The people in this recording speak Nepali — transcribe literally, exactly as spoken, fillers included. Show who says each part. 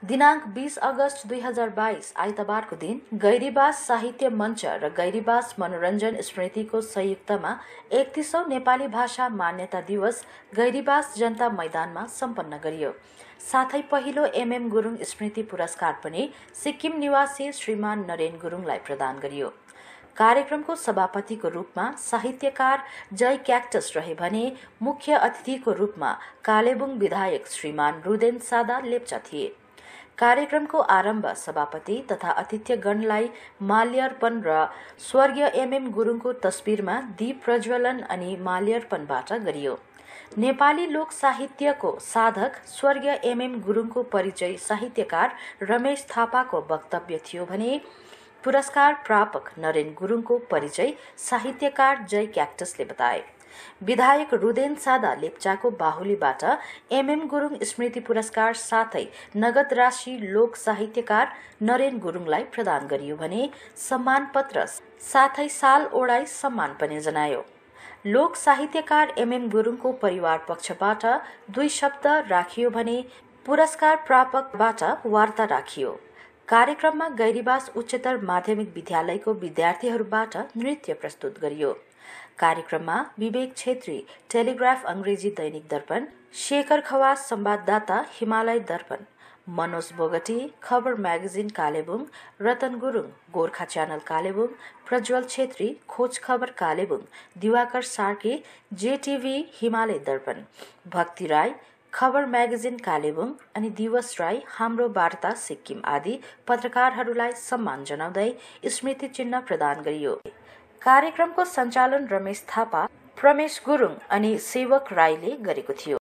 Speaker 1: दिनांक बीस अगस्त दुई हजार बाइस आइतबारको दिन गैरीबास साहित्य मञ्च र गैरीबास मनोरञ्जन स्मृतिको संयुक्तमा एकतीसौं नेपाली भाषा मान्यता दिवस गैरीबास जनता मैदानमा सम्पन्न गरियो। साथै पहिलो एमएम गुरुङ स्मृति पुरस्कार पनि सिक्किम निवासी श्रीमान नरेन गुरुङलाई प्रदान गरियो। कार्यक्रमको सभापतिको रूपमा साहित्यकार जय क्याक्टस रहे भने मुख्य अतिथिको रूपमा कालेबुङ विधायक श्रीमान रुदेन सादा लेप्चा थिए। कार्यक्रमको आरम्भ सभापति तथा अतिथिगणलाई माल्यार्पण र स्वर्गीय एमएम गुरुङको तस्बिरमा दीप प्रज्वलन अनि माल्यार्पणबाट गरियो। नेपाली लोक साहित्यको साधक स्वर्गीय एमएम गुरुङको परिचय साहित्यकार रमेश थापाको वक्तव्य थियो भने पुरस्कार प्रापक नरेन गुरुङको परिचय साहित्यकार जय क्याक्टसले बताए। विधायक रुदेन सादा लेप्चाको बाहुलीबाट एमएम गुरुङ स्मृति पुरस्कार साथै नगद राशि लोक साहित्यकार नरेन गुरुङलाई प्रदान गरियो भने सम्मान पत्र साथै साल ओढाई सम्मान पनि जनायो। लोक साहित्यकार एमएम गुरुङको परिवार पक्षबाट दुई शब्द राखियो भने पुरस्कार प्रापकबाट वार्ता राखियो। कार्यक्रममा गैरीबास उच्चतर माध्यमिक विद्यालयको विद्यार्थीहरूबाट नृत्य प्रस्तुत गरियो। कार्यक्रममा विवेक छेत्री टेलिग्राफ अंग्रेजी दैनिक दर्पण, शेखर खवास संवाददाता Himalaya Darpan, Manoj Bogati Khabar magazine Kalebung, Ratan Gurung Gorkha channel Kalebung, Prajwal Chhetri Khoj Khabar Kalimpong, Diwakar Sarki JTV Himalaya Darpan, भक्ति राई खबर म्यागजिन कालेबुङ अनि दिवस राई हाम्रो वार्ता सिक्किम आदि पत्रकारहरूलाई सम्मान जनाउँदै स्मृति चिन्ह प्रदान गरियो। कार्यक्रमको सञ्चालन रमेश थापा, प्रमेश गुरुङ अनि सेवक राईले गरेको थियो।